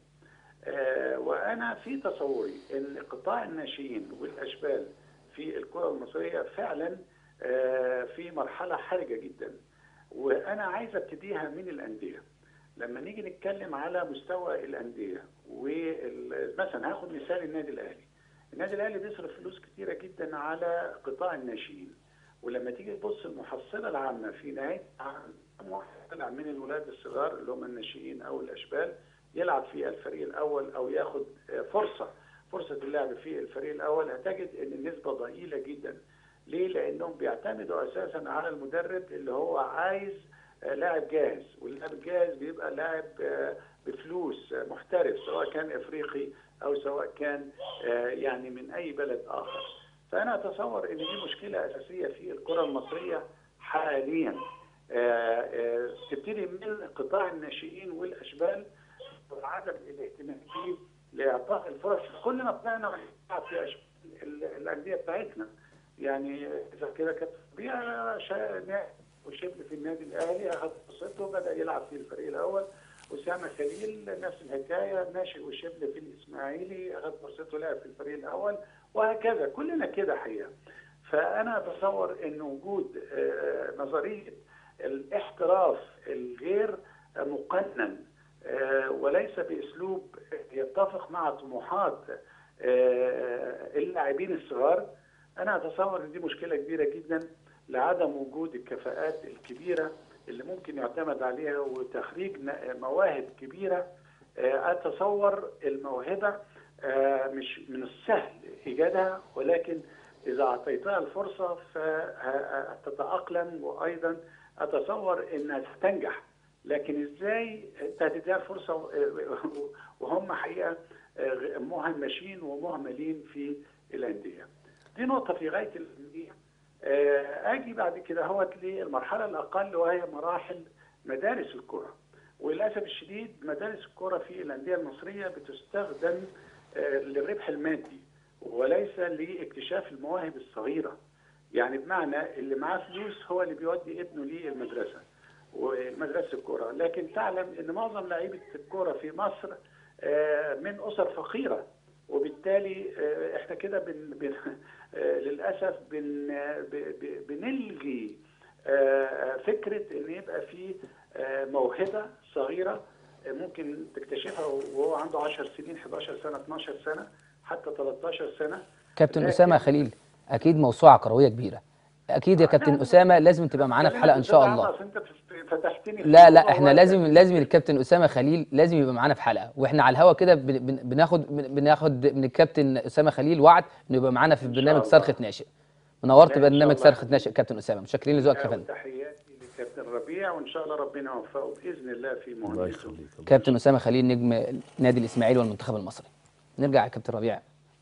وانا في تصوري ان قطاع الناشئين والاشبال في الكره المصريه فعلا في مرحله حرجه جدا، وانا عايز ابتديها من الانديه. لما نيجي نتكلم على مستوى الانديه، ومثلا هاخد مثال النادي الاهلي. النادي الاهلي بيصرف فلوس كتيره جدا على قطاع الناشئين، ولما تيجي تبص المحصله العامه في نهايه طلع من الولاد الصغار اللي هم الناشئين او الاشبال يلعب في الفريق الاول او ياخد فرصه فرصه اللعب في الفريق الاول، هتجد ان النسبه ضئيله جدا. ليه؟ لانهم بيعتمدوا اساسا على المدرب اللي هو عايز لاعب جاهز، واللاعب الجاهز بيبقى لاعب بفلوس محترف، سواء كان افريقي او سواء كان يعني من اي بلد اخر. فانا اتصور ان دي مشكله اساسيه في الكره المصريه حاليا، تبتدي من قطاع الناشئين والاشبال وعدم الاهتمام فيه لاعطاء الفرص. كلنا طلعنا في الانديه بتاعتنا، يعني اذا كده كانت ربيع وشبل في النادي الاهلي اخذ فرصته بدا يلعب في الفريق الاول، اسامه خليل نفس الحكايه، ناشئ وشبل في الاسماعيلي اخذ فرصته لعب في الفريق الاول، وهكذا كلنا كده حقيقه. فانا اتصور ان وجود نظريه الاحتراف الغير مقنن وليس باسلوب يتفق مع طموحات اللاعبين الصغار، انا اتصور ان دي مشكله كبيره جدا لعدم وجود الكفاءات الكبيره اللي ممكن يعتمد عليها وتخريج مواهب كبيره. اتصور الموهبه مش من السهل ايجادها، ولكن اذا اعطيتها الفرصه فتتاقلم، وايضا اتصور انها تنجح. لكن ازاي انت هتديها الفرصه وهم حقيقه مهمشين ومهملين في الانديه؟ دي نقطه في غايه الاهميه. اجي بعد كده هوت للمرحله الاقل، وهي مراحل مدارس الكره. وللاسف الشديد مدارس الكره في الانديه المصريه بتستخدم للربح المادي وليس لاكتشاف المواهب الصغيره. يعني بمعنى اللي معاه فلوس هو اللي بيودي ابنه للمدرسه ومدرسه الكوره، لكن تعلم ان معظم لعيبه الكوره في مصر من اسر فقيره، وبالتالي احنا كده بن للاسف بن بنلغي فكره ان يبقى في موهبه صغيره ممكن تكتشفها وهو عنده عشر سنين، حداشر سنه، اتناشر سنه، حتى تلتاشر سنه. كابتن اسامه خليل، اكيد موسوعه كرويه كبيره، اكيد يا كابتن اسامه لازم تبقى معانا في حلقه ان شاء الله. فتحتني لا لا احنا لازم لازم الكابتن اسامه خليل لازم يبقى معانا في حلقه، واحنا على الهوا كده بناخد بناخد من الكابتن اسامه خليل وعد انه يبقى معانا في برنامج صرخه ناشئ. منورت برنامج صرخه ناشئ كابتن اسامه، متشكرين لذوقك يا فندم. تحياتي لكابتن ربيع، وان شاء الله ربنا يوفقه باذن الله في مهمته. كابتن اسامه خليل نجم نادي الاسماعيلي والمنتخب المصري. نرجع يا كابتن ربيع.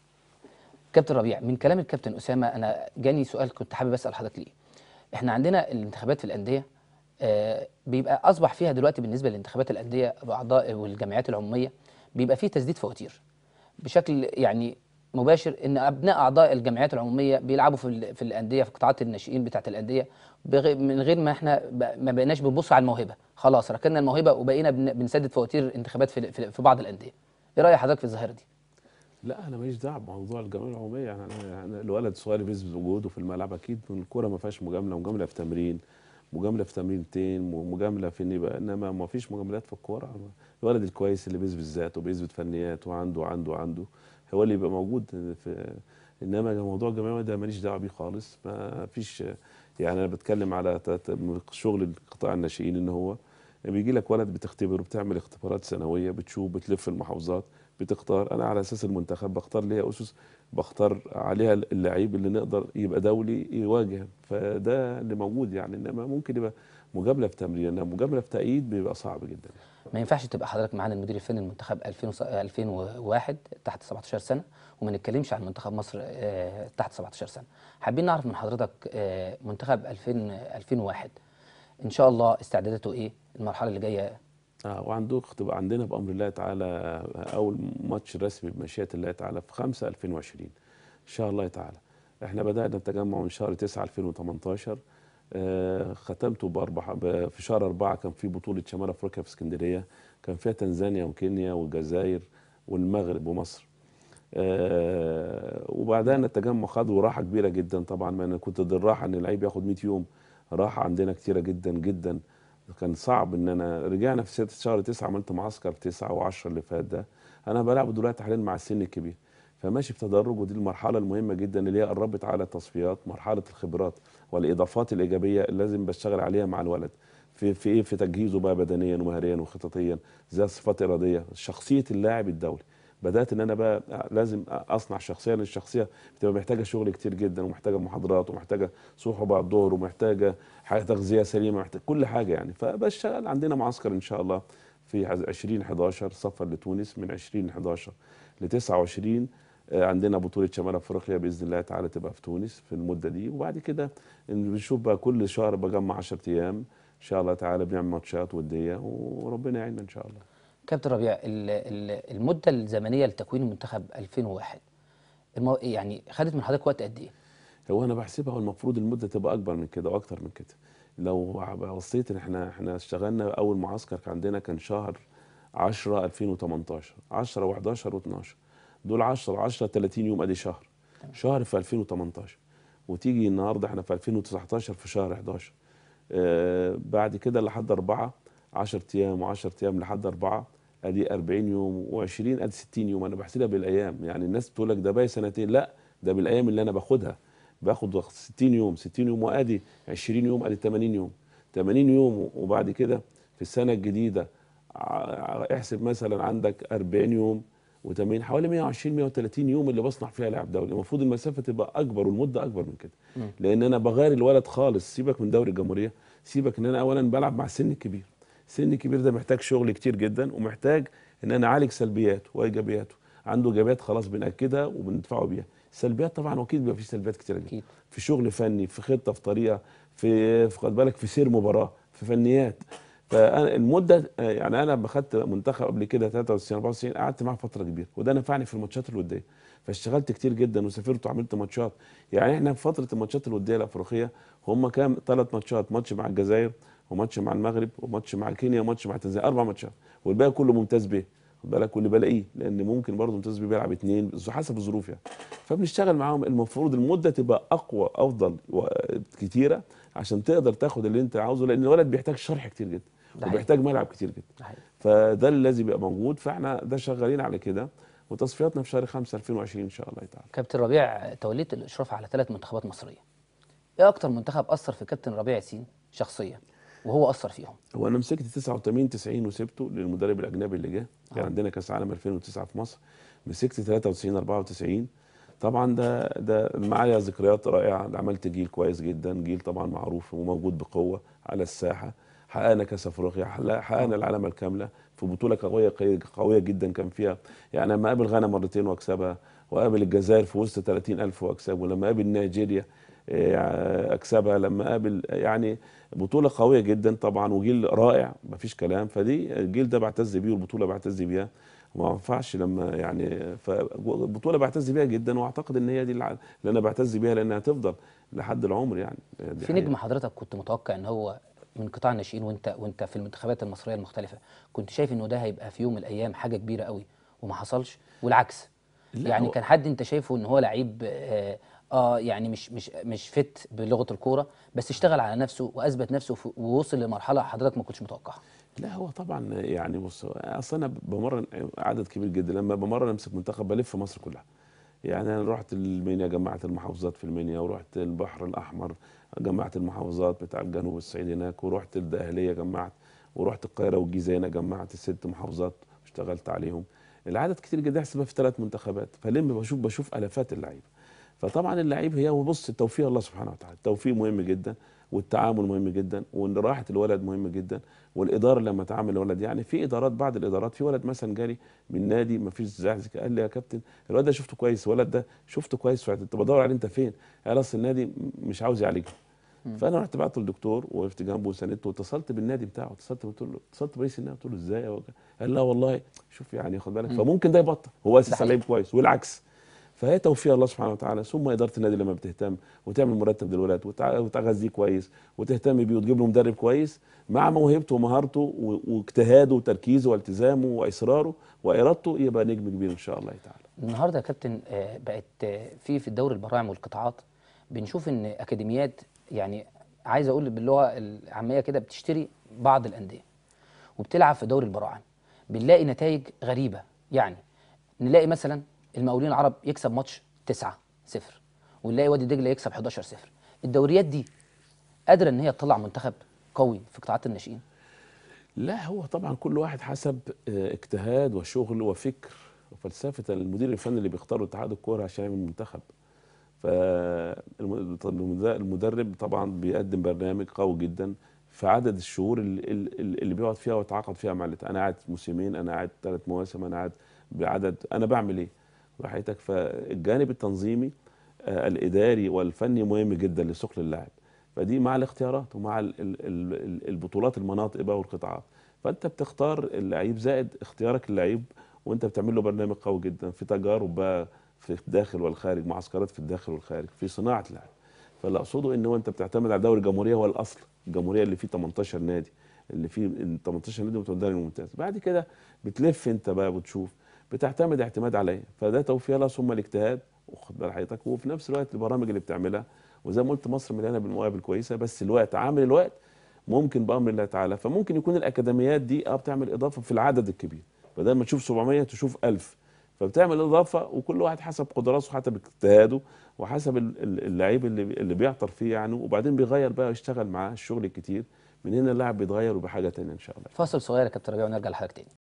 كابتن ربيع، من كلام الكابتن اسامه انا جاني سؤال كنت حابب اسال حضرتك ليه. احنا عندنا الانتخابات في الانديه آه بيبقى اصبح فيها دلوقتي بالنسبه لانتخابات الانديه باعضاء والجمعيات العموميه بيبقى فيه تسديد فواتير بشكل يعني مباشر، ان ابناء اعضاء الجمعيات العموميه بيلعبوا في في الانديه في قطاعات الناشئين بتاعه الانديه من غير ما احنا ما بقيناش بنبص على الموهبه، خلاص ركننا الموهبه وبقينا بنسدد فواتير انتخابات في في بعض الانديه. ايه راي حضرتك في الظاهره دي؟ لا انا ماليش دعوه بموضوع الجمعيه العموميه، يعني انا الولد الصغير بيثبت وجوده في الملعب، اكيد الكوره ما فيهاش مجامله، مجامله في تمرين، مجامله في تمرينتين، ومجامله في ان يبقى، انما ما فيش مجاملات في الكوره. الولد الكويس اللي بيثبت ذاته وبيثبت فنيات وعنده عنده عنده هو اللي يبقى موجود في، انما موضوع الجمعيه ده ماليش دعوه بيه خالص. ما فيش، يعني انا بتكلم على شغل قطاع الناشئين، ان هو بيجي لك ولد بتختبره، بتعمل اختبارات سنويه، بتشوف، بتلف المحافظات، بتختار. انا على اساس المنتخب بختار ليها اسس، بختار عليها اللعيب اللي نقدر يبقى دولي يواجه، فده اللي موجود يعني. انما ممكن يبقى مجامله في تمرين، انما مجامله في تأييد بيبقى صعب جدا. ما ينفعش تبقى حضرتك معانا المدير الفني للمنتخب ألفين وواحد تحت سبعتاشر سنه وما نتكلمش عن منتخب مصر تحت سبعتاشر سنه. حابين نعرف من حضرتك منتخب ألفين وواحد ان شاء الله استعداداته ايه؟ المرحله اللي جايه. اه وعندك تبقى عندنا بامر الله تعالى اول ماتش رسمي بمشيئه الله تعالى في خمسة ألفين وعشرين ان شاء الله تعالى. احنا بدانا التجمع من شهر تسعة ألفين وتمنتاشر، آه ختمته باربع في شهر أربعة. كان في بطوله شمال افريقيا في اسكندريه، كان فيها تنزانيا وكينيا والجزائر والمغرب ومصر. آه وبعدها التجمع خدوا راحه كبيره جدا طبعا، ما انا كنت ضد الراحه ان اللعيب ياخد مية يوم، راحه عندنا كتيره جدا جدا. كان صعب ان انا رجعنا في شهر تسعة، عملت معسكر تسعة وعشرة اللي فات ده. انا بلعب دلوقتي حاليا مع السن الكبير، فماشي في تدرج، ودي المرحله المهمه جدا اللي هي قربت على التصفيات، مرحله الخبرات والاضافات الايجابيه اللي لازم بشتغل عليها مع الولد في في ايه، في تجهيزه بقى بدنيا ومهاريا وخططيا، زي الصفات الاراديه، شخصيه اللاعب الدولي. بدات ان انا بقى لازم اصنع شخصيه، لان الشخصيه بتبقى محتاجه شغل كتير جدا، ومحتاجه محاضرات، ومحتاجه صحبه بعد الظهر، ومحتاجه حاجه تغذيه سليمه، محتاج كل حاجه يعني. فبشتغل عندنا معسكر ان شاء الله في عشرين حداشر سفر لتونس، من عشرين حداشر ل تسعة وعشرين عندنا بطوله شمال افريقيا باذن الله تعالى تبقى في تونس في المده دي. وبعد كده بنشوف بقى كل شهر بجمع عشرة ايام ان شاء الله تعالى، بنعمل ماتشات وديه وربنا يعيننا ان شاء الله. كابتن ربيع، المده الزمنيه لتكوين المنتخب ألفين وواحد المو... يعني خدت من حضرتك وقت قد ايه؟ هو انا بحسبها والمفروض المده تبقى اكبر من كده واكتر من كده. لو بصيت ان احنا احنا اشتغلنا اول معسكر كان عندنا كان شهر عشرة ألفين وتمنتاشر، عشرة وحداشر واتناشر، دول عشرة عشرة تلاتين يوم، ادي شهر شهر في ألفين وتمنتاشر، وتيجي النهارده احنا في ألفين وتسعتاشر في شهر حداشر. آه بعد كده لحد أربعة، عشرة ايام وعشرة ايام لحد أربعة، ادي أربعين يوم وعشرين، ادي ستين يوم. انا بحسبها بالايام، يعني الناس بتقول لك ده باقي سنتين، لا ده بالايام اللي انا باخدها، باخد ستين يوم، ستين يوم وادي عشرين يوم، ادي تمانين يوم، تمانين يوم. وبعد كده في السنه الجديده احسب مثلا عندك أربعين يوم و80، حوالي مية وعشرين مية وتلاتين يوم اللي بصنع فيها لاعب دولي. المفروض المسافه تبقى اكبر والمده اكبر من كده، لان انا بغير الولد خالص. سيبك من دوري الجمهوريه، سيبك ان انا اولا بلعب مع السن الكبير. السن الكبير ده محتاج شغل كتير جدا، ومحتاج ان انا اعالج سلبياته وايجابياته. عنده ايجابيات خلاص بناكدها وبندفعه بيها، سلبيات طبعا اكيد بيبقى في سلبيات كتير جدا، في شغل فني، في خطه، في طريقه، في خد بالك في سير مباراه، في فنيات. فالمده يعني انا اخدت منتخب قبل كده تلاتة وتسعين أربعة وتسعين، قعدت معاه فتره كبيره، وده نفعني في الماتشات الوديه، فاشتغلت كتير جدا وسافرت وعملت ماتشات. يعني احنا في فتره الماتشات الوديه الافريقيه هم كام؟ ثلاث ماتشات، ماتش مع الجزائر، وماتش مع المغرب، وماتش مع كينيا، وماتش مع تنزانيا، اربع ماتشات، والباقي كله ممتاز به. خد بالك، واللي بلاقيه لان ممكن برضه ممتاز بيه بيلعب اثنين بس حسب الظروف يعني. فبنشتغل معاهم، المفروض المده تبقى اقوى افضل كتيره عشان تقدر تاخد اللي انت عاوزه، لان الولد بيحتاج شرح كتير جدا ده حقيقي. وبيحتاج ملعب كتير جدا. ده حقيقي. فده اللي لازم يبقى موجود، فاحنا ده شغالين على كده، وتصفياتنا في شهر خمسة ألفين وعشرين ان شاء الله تعالى. كابتن ربيع، توليت الاشراف على ثلاث منتخبات مصريه، ايه اكتر منتخب اثر في كابتن ربيع ياسين شخصيا وهو اثر فيهم؟ هو انا مسكت تسعة وثمانين تسعين وسبته للمدرب الاجنبي اللي جه، كان آه. عندنا كاس عالم ألفين وتسعة في مصر. مسكت ثلاثة وتسعين أربعة وتسعين. طبعا ده ده معايا ذكريات رائعه، عملت جيل كويس جدا، جيل طبعا معروف وموجود بقوه على الساحه. حققنا كاس افريقيا، حققنا العلامه الكامله في بطوله قويه قويه جدا كان فيها. يعني لما اقابل غانا مرتين واكسبها، واقابل الجزائر في وسط ثلاثين ألف واكسبه، ولما اقابل نيجيريا اكسبها، لما اقابل يعني بطوله قويه جدا طبعا، وجيل رائع مفيش كلام. فدي الجيل ده بعتز بيه، والبطوله بعتز بيها، وما ينفعش لما يعني فبطوله بعتز بيها جدا، واعتقد ان هي دي اللي انا بعتز بيها لانها هتفضل لحد العمر يعني. دي في حقيقة. نجم حضرتك كنت متوقع ان هو من قطاع الناشئين، وانت وانت في المنتخبات المصريه المختلفه، كنت شايف انه ده هيبقى في يوم من الايام حاجه كبيره قوي وما حصلش، والعكس؟ يعني هو كان حد انت شايفه ان هو لعيب آه, اه يعني مش مش مش فت بلغه الكوره، بس اشتغل على نفسه واثبت نفسه في- ووصل لمرحله حضرتك ما كنتش متوقعها؟ لا هو طبعا يعني بص، اصل انا بمرن عدد كبير جدا، لما بمرن امسك منتخب بلف مصر كلها. يعني انا رحت المنيا، جمعت المحافظات في المنيا، ورحت البحر الاحمر جمعت المحافظات بتاع الجنوب الصعيد هناك، ورحت الدقهليه جمعت، ورحت القاهره والجيزه هنا جمعت الست محافظات واشتغلت عليهم. العدد كتير جدا، احسبها في ثلاث منتخبات، فلما بشوف بشوف الافات اللعيبه. فطبعا اللعيب هي وبص التوفيق الله سبحانه وتعالى، التوفيق مهم جدا، والتعامل مهم جدا، وان راحه الولد مهم جدا، والاداره لما تعامل الولد. يعني في ادارات، بعض الادارات، في ولد مثلا جالي من نادي ما فيش زعزك، قال لي يا كابتن الولد ده شفته كويس، الولد ده شفته كويس، انت بدور عليه انت فين؟ قال اصل النادي مش عاوز يعالجه. فانا رحت بعت للدكتور وقفت جنبه وساندته، واتصلت بالنادي بتاعه، اتصلت قلت له، اتصلت برئيس النادي قلت له ازاي؟ قال لا والله شوف يعني خد بالك، فممكن ده يبطل، هو اساسا لعيب كويس، والعكس. فهي توفيق الله سبحانه وتعالى، ثم اداره النادي لما بتهتم وتعمل مرتب للولاد وتغذيه كويس وتهتم بيه وتجيب له مدرب كويس مع موهبته ومهارته واجتهاده وتركيزه والتزامه واصراره وارادته، يبقى نجم كبير ان شاء الله تعالى. النهارده يا كابتن آه، بقت آه، في في الدوري البراعم والقطاعات بنشوف ان اكاديميات، يعني عايز اقول باللغه العاميه كده، بتشتري بعض الانديه وبتلعب في دوري البراعم، بنلاقي نتائج غريبه. يعني نلاقي مثلا المقاولين العرب يكسب ماتش تسعة صفر، ونلاقي وادي دجله يكسب حداشر صفر. الدوريات دي قادره ان هي تطلع منتخب قوي في قطاعات الناشئين؟ لا هو طبعا كل واحد حسب اه، اجتهاد وشغل وفكر وفلسفه المدير الفني اللي بيختاره اتحاد الكوره عشان يعمل منتخب. فالمدرب طبعا بيقدم برنامج قوي جدا في عدد الشهور اللي, اللي بيقعد فيها ويتعاقد فيها مع الاتحاد. انا قاعد موسمين، انا قاعد ثلاث مواسم، انا قاعد بعدد، انا بعمل ايه راحتك. فالجانب التنظيمي آه الاداري والفني مهم جدا لثقل اللاعب، فدي مع الاختيارات ومع ال ال ال البطولات، المناطق بقى والقطاعات. فانت بتختار اللعيب زائد اختيارك اللعيب، وانت بتعمل له برنامج قوي جدا في تجارب بقى في الداخل والخارج، معسكرات في الداخل والخارج في صناعه اللعب. فاللي اقصده ان هو انت بتعتمد على دوري الجمهوريه، هو الاصل الجمهوريه اللي فيه تمنتاشر نادي، اللي فيه ال تمنتاشر نادي متوزعين الممتاز. بعد كده بتلف انت بقى وتشوف، بتعتمد اعتماد عليه. فده توفيق الله ثم الاجتهاد، وخد بال حضرتك، وفي نفس الوقت البرامج اللي بتعملها. وزي ما قلت مصر مليانه بالمواهب الكويسه، بس الوقت عامل الوقت ممكن بامر الله تعالى. فممكن يكون الاكاديميات دي اه بتعمل اضافه في العدد الكبير، بدل ما تشوف سبعمية تشوف ألف، فبتعمل اضافه، وكل واحد حسب قدراته وحسب اجتهاده وحسب اللعيب اللي اللي بيعطر فيه يعني، وبعدين بيغير بقى يشتغل معاه الشغل الكتير. من هنا اللاعب بيتغير وبحاجه ثانيه ان شاء الله. فاصل صغير يا كابتن ربيع ونرجع لحضرتك تاني.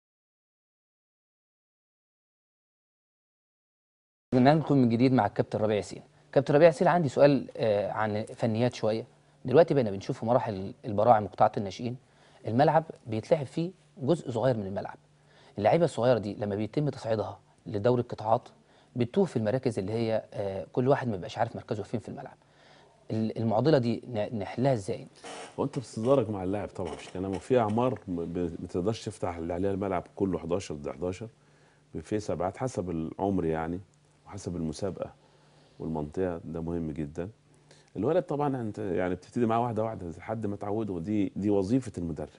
نكون من جديد مع الكابتن ربيع ياسين. كابتن ربيع ياسين، عندي سؤال آه عن فنيات شويه. دلوقتي بقينا بنشوف في مراحل البراعم وقطاعات الناشئين الملعب بيتلعب فيه جزء صغير من الملعب. اللعيبه الصغيره دي لما بيتم تصعيدها لدوري القطاعات بتوه في المراكز اللي هي آه كل واحد ما بيبقاش عارف مركزه فين في الملعب. المعضله دي نحلها ازاي؟ هو انت بتتدرج مع اللاعب طبعا، مش كلام. وفي اعمار ما تقدرش تفتح اللي عليها الملعب كله حداشر ضد حداشر، في سبعات حسب العمر يعني، وحسب المسابقه والمنطقه. ده مهم جدا. الولد طبعا انت يعني بتبتدي معاه واحده واحده لحد ما تعوده، ودي دي وظيفه المدرب.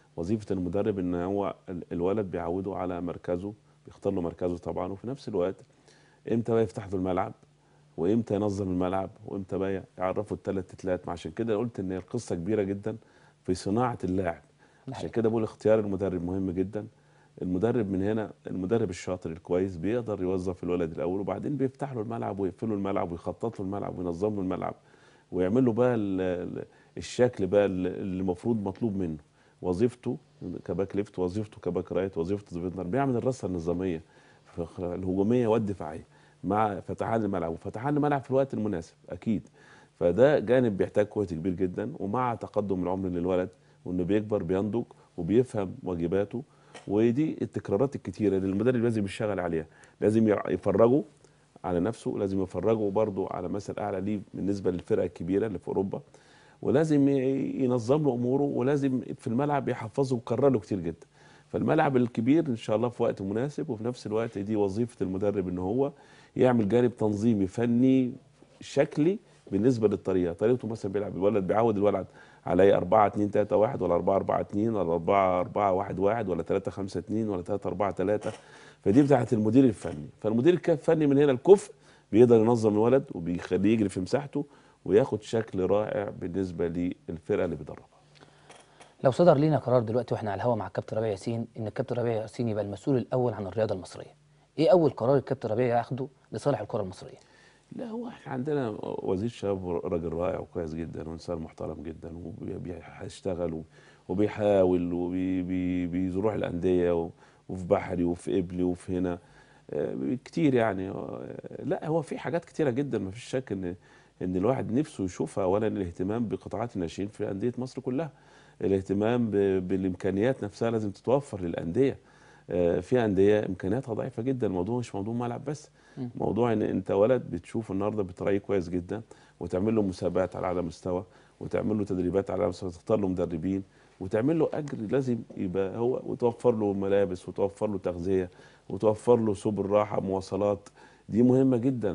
وظيفه المدرب ان هو ال- الولد بيعوده على مركزه، بيختار له مركزه طبعا، وفي نفس الوقت امتى بقى يفتح له الملعب، وامتى ينظم الملعب، وامتى بقى يعرفوا الثلاث تتلات. عشان كده قلت ان القصه كبيره جدا في صناعه اللاعب. ده عشان حقيقي. كده بقول اختيار المدرب مهم جدا. المدرب من هنا، المدرب الشاطر الكويس بيقدر يوظف الولد الاول، وبعدين بيفتح له الملعب ويقفل له الملعب ويخطط له الملعب وينظم له الملعب ويعمل له بقى ال- ال- الشكل بقى ال- اللي المفروض مطلوب منه. وظيفته كباك ليفت، وظيفته كباك رايت، وظيفته ديفندر، بيعمل الرصه النظاميه ف- الهجوميه والدفاعيه مع فتحان الملعب وفتحان الملعب في الوقت المناسب اكيد. فده جانب بيحتاج وقت كبير جدا، ومع تقدم العمر للولد وانه بيكبر بينضج وبيفهم واجباته. ودي التكرارات الكتيره اللي المدرب لازم يشتغل عليها. لازم يع- يفرجه على نفسه، لازم يفرجه برضه على مثل اعلى ليه بالنسبه للفرق الكبيره اللي في اوروبا، ولازم ي- ينظم له اموره، ولازم في الملعب يحفظه ويكرر له كتير جدا. فالملعب الكبير ان شاء الله في وقت مناسب، وفي نفس الوقت دي وظيفه المدرب ان هو يعمل جانب تنظيمي فني شكلي بالنسبه للطريقه. طريقته مثلا بيلعب الولد، بيعود الولد على ايه، أربعة اتنين تلاتة واحد، ولا أربعة أربعة اتنين، ولا أربعة أربعة واحد واحد، ولا تلاتة خمسة اتنين، ولا تلاتة أربعة تلاتة. فدي بتاعت المدير الفني. فالمدير الفني من هنا الكفء بيقدر ينظم الولد وبيخليه يجري في مساحته وياخد شكل رائع بالنسبه للفرقه اللي بيدربها. لو صدر لينا قرار دلوقتي واحنا على الهوا مع الكابتن ربيع ياسين ان الكابتن ربيع ياسين يبقى المسؤول الاول عن الرياضه المصريه، ايه اول قرار الكابتن ربيع ياخده لصالح الكره المصريه؟ لا، هو احنا عندنا وزير شباب راجل رائع وكويس جدا وانسان محترم جدا، وبيشتغل وبيحاول وبيروح الانديه و- وفي بحري وفي قبلي وفي هنا آه، كتير يعني. آه، لا، هو في حاجات كتيره جدا، ما فيش شك ان ان الواحد نفسه يشوفها. اولا الاهتمام بقطاعات الناشئين في انديه مصر كلها، الاهتمام ب- بالامكانيات نفسها لازم تتوفر للانديه. آه، في انديه امكانياتها ضعيفه جدا. الموضوع مش موضوع ملعب بس، مم. موضوع ان انت ولد بتشوف النهارده بتراعيه كويس جدا، وتعمل له مسابقات على اعلى مستوى، وتعمل له تدريبات على اعلى مستوى، تختار له مدربين، وتعمل له اجر لازم يبقى هو، وتوفر له ملابس، وتوفر له تغذيه، وتوفر له سبل راحه، مواصلات. دي مهمه جدا.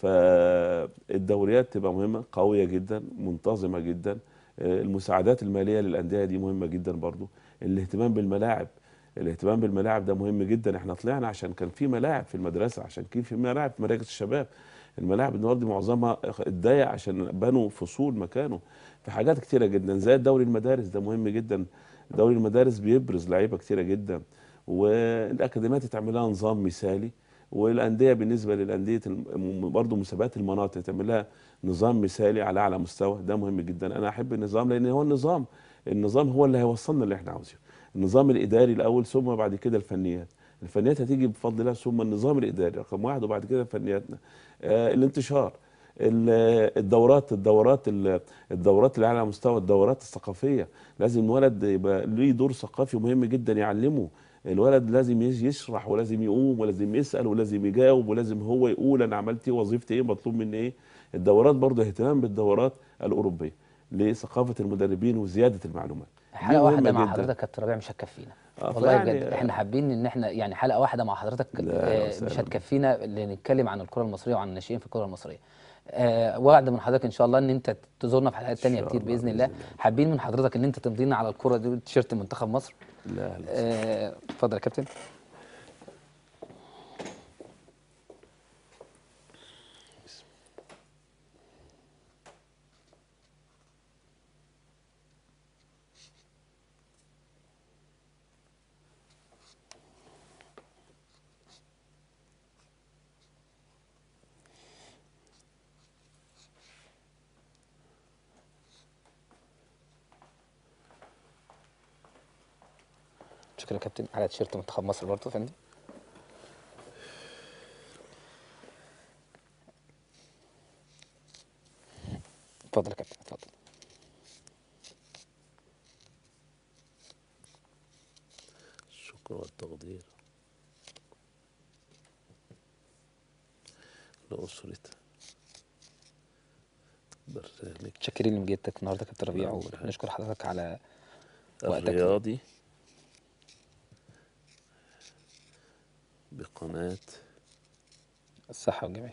فالدوريات تبقى مهمه، قويه جدا، منتظمه جدا. آه، المساعدات الماليه للانديه دي مهمه جدا برضو. الاهتمام بالملاعب، الاهتمام بالملاعب ده مهم جدا. احنا طلعنا عشان كان في ملاعب في المدرسه، عشان كان في ملاعب في مراكز الشباب. الملاعب النهارده معظمها اتضيق عشان بنوا فصول مكانه. في حاجات كتيره جدا زي دوري المدارس، ده مهم جدا. دوري المدارس بيبرز لعيبه كتيره جدا، والاكاديميات تعمل لها نظام مثالي. والانديه بالنسبه للانديه الم- برضه مسابقات المناطق تعمل لها نظام مثالي على اعلى مستوى. ده مهم جدا. انا احب النظام لان هو النظام، النظام هو اللي هيوصلنا اللي احنا عاوزينه. النظام الاداري الاول، ثم بعد كده الفنيات. الفنيات هتيجي بفضل الله، ثم النظام الاداري رقم واحد، وبعد كده فنياتنا. آه الانتشار، ال- الدورات الدورات ال- الدورات اللي على مستوى الدورات الثقافيه. لازم الولد يبقى ليه دور ثقافي مهم جدا يعلمه. الولد لازم يش- يشرح، ولازم يقوم، ولازم يسال، ولازم يجاوب، ولازم هو يقول انا عملت ايه، وظيفتي ايه، مطلوب مني ايه. الدورات برضه اهتمام بالدورات الاوروبيه لثقافه المدربين وزياده المعلومات. دي حلقه مهمه واحده مع جدا. حضرتك يا كابتن ربيع مش هتكفينا. اه والله فيعني بجد احنا حابين ان احنا يعني حلقه واحده مع حضرتك لا لا آه، مش وسهلا. هتكفينا لنتكلم عن الكره المصريه وعن الناشئين في الكره المصريه. آه، وعد من حضرتك ان شاء الله ان انت تزورنا في حلقات ان تانية شاء كتير الله باذن الله. باذن الله ان شاء حابين الله. من حضرتك ان انت تمضينا على الكره دي تيشيرت منتخب مصر. لا اهلا وسهلا. آه، اتفضل يا كابتن. شكرا يا كابتن على تيشيرت منتخب مصر برضه يا فندم. اتفضل يا كابتن اتفضل. الشكر والتقدير لأسرة برنامج متشكرين لمجيتك النهارده يا كابتن ربيع، نعم الحاج ونشكر حضرتك على وقتك الرياضي بقناة الصحه والجمال.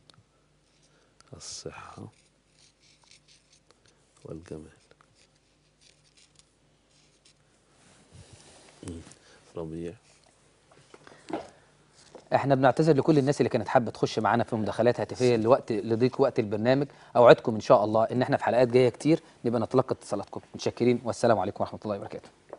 الصحة والجمال. ربيع. احنا بنعتذر لكل الناس اللي كانت حابه تخش معانا في مداخلات هاتفيه لوقت لضيق وقت البرنامج. اوعدكم ان شاء الله ان احنا في حلقات جايه كتير نبقى نتلقى اتصالاتكم. متشكرين والسلام عليكم ورحمه الله وبركاته.